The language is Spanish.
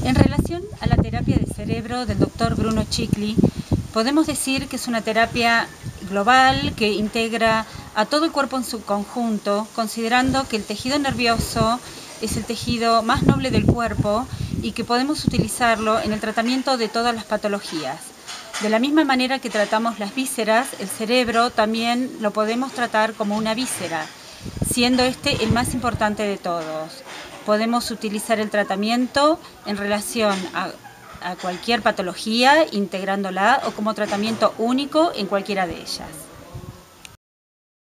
En relación a la terapia de cerebro del Dr. Bruno Cicli, podemos decir que es una terapia global que integra a todo el cuerpo en su conjunto, considerando que el tejido nervioso es el tejido más noble del cuerpo y que podemos utilizarlo en el tratamiento de todas las patologías. De la misma manera que tratamos las vísceras, el cerebro también lo podemos tratar como una víscera, siendo este el más importante de todos. Podemos utilizar el tratamiento en relación a cualquier patología, integrándola o como tratamiento único en cualquiera de ellas.